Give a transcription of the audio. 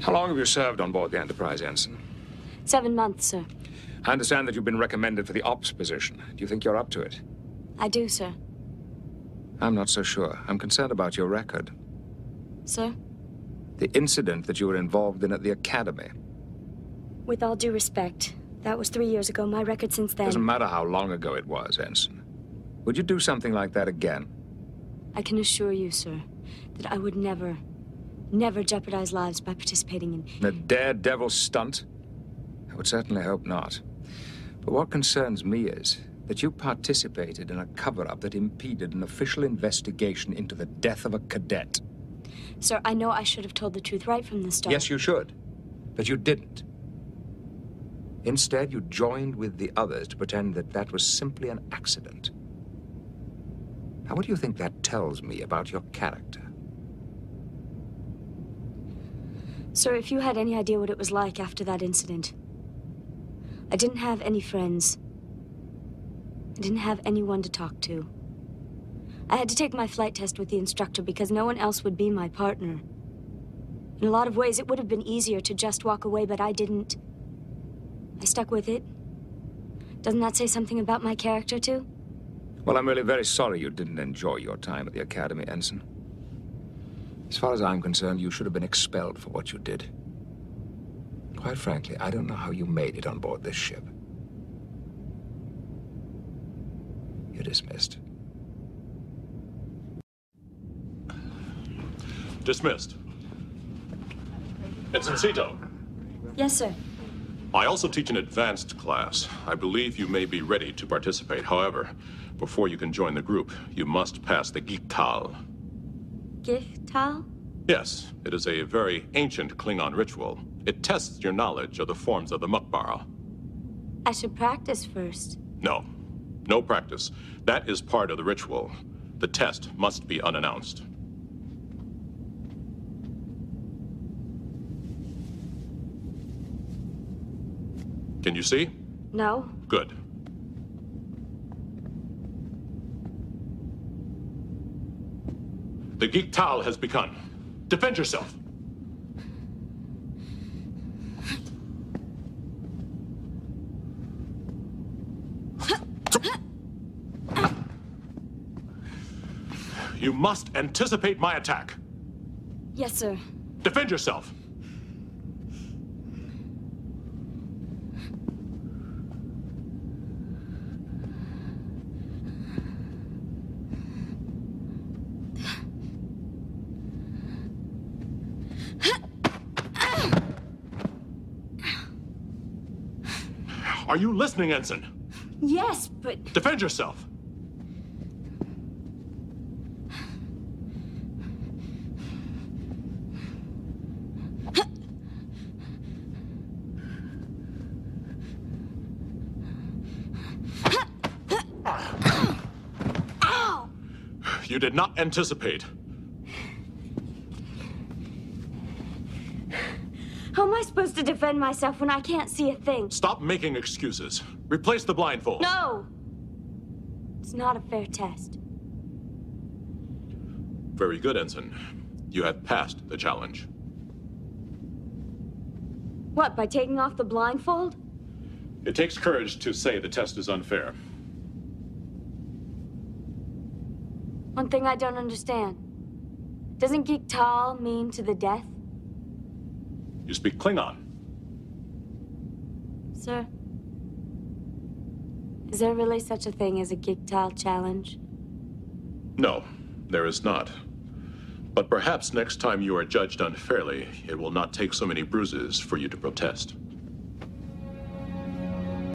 How long have you served on board the Enterprise, Ensign? 7 months, sir. I understand that you've been recommended for the ops position. Do you think you're up to it? I do, sir. I'm not so sure. I'm concerned about your record. Sir? The incident that you were involved in at the Academy. With all due respect, that was 3 years ago. My record since then... Doesn't matter how long ago it was, Ensign. Would you do something like that again? I can assure you, sir, that I would never jeopardize lives by participating in... A daredevil stunt? I would certainly hope not. But what concerns me is that you participated in a cover-up that impeded an official investigation into the death of a cadet. Sir, I know I should have told the truth right from the start. Yes, you should. But you didn't. Instead, you joined with the others to pretend that that was simply an accident. Now, what do you think that tells me about your character? Sir, if you had any idea what it was like after that incident, I didn't have any friends. I didn't have anyone to talk to. I had to take my flight test with the instructor because no one else would be my partner. In a lot of ways, it would have been easier to just walk away, but I didn't. I stuck with it. Doesn't that say something about my character, too? Well, I'm really very sorry you didn't enjoy your time at the Academy, Ensign. As far as I'm concerned, you should have been expelled for what you did. Quite frankly, I don't know how you made it on board this ship. You're dismissed. Dismissed. Ensign Cito. Yes, sir. I also teach an advanced class. I believe you may be ready to participate. However, before you can join the group, you must pass the Giktal. Giktal? Yes, it is a very ancient Klingon ritual. It tests your knowledge of the forms of the Mukbara. I should practice first. No. No practice. That is part of the ritual. The test must be unannounced. Can you see? No. Good. The Giktal has begun. Defend yourself. You must anticipate my attack. Yes, sir. Defend yourself. Are you listening, Ensign? Yes, but... Defend yourself. Ow! You did not anticipate. How am I supposed to defend myself when I can't see a thing? Stop making excuses. Replace the blindfold. No! It's not a fair test. Very good, Ensign. You have passed the challenge. What, by taking off the blindfold? It takes courage to say the test is unfair. One thing I don't understand. Doesn't Giktal mean to the death? You speak Klingon. Sir? Is there really such a thing as a Giktal challenge? No, there is not. But perhaps next time you are judged unfairly, it will not take so many bruises for you to protest.